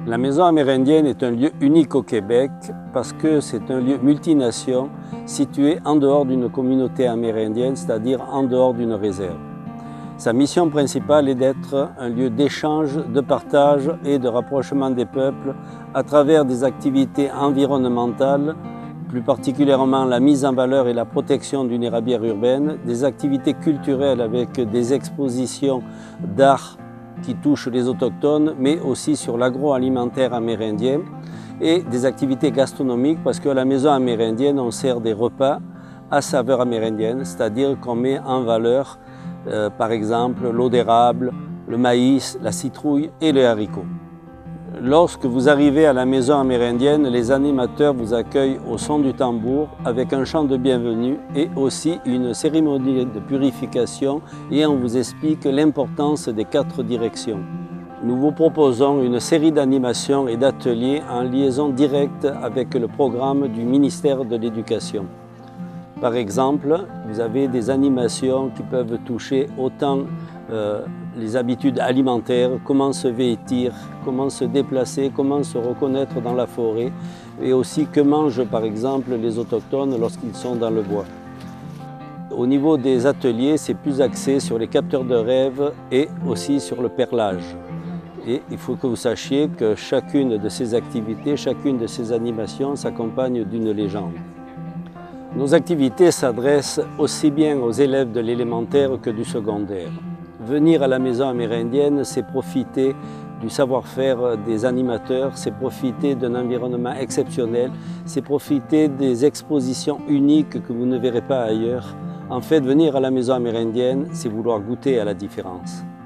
La maison amérindienne est un lieu unique au Québec parce que c'est un lieu multination situé en dehors d'une communauté amérindienne, c'est-à-dire en dehors d'une réserve. Sa mission principale est d'être un lieu d'échange, de partage et de rapprochement des peuples à travers des activités environnementales, plus particulièrement la mise en valeur et la protection d'une érablière urbaine, des activités culturelles avec des expositions d'art qui touchent les autochtones, mais aussi sur l'agroalimentaire amérindien et des activités gastronomiques parce qu'à la maison amérindienne, on sert des repas à saveur amérindienne, c'est-à-dire qu'on met en valeur par exemple l'eau d'érable, le maïs, la citrouille et le haricot. Lorsque vous arrivez à la maison amérindienne, les animateurs vous accueillent au son du tambour avec un chant de bienvenue et aussi une cérémonie de purification et on vous explique l'importance des 4 directions. Nous vous proposons une série d'animations et d'ateliers en liaison directe avec le programme du ministère de l'Éducation. Par exemple, vous avez des animations qui peuvent toucher autant les habitudes alimentaires, comment se vêtir, comment se déplacer, comment se reconnaître dans la forêt et aussi que mangent par exemple les autochtones lorsqu'ils sont dans le bois. Au niveau des ateliers, c'est plus axé sur les capteurs de rêves et aussi sur le perlage. Et il faut que vous sachiez que chacune de ces activités, chacune de ces animations s'accompagne d'une légende. Nos activités s'adressent aussi bien aux élèves de l'élémentaire que du secondaire. Venir à la maison amérindienne, c'est profiter du savoir-faire des animateurs, c'est profiter d'un environnement exceptionnel, c'est profiter des expositions uniques que vous ne verrez pas ailleurs. En fait, venir à la maison amérindienne, c'est vouloir goûter à la différence.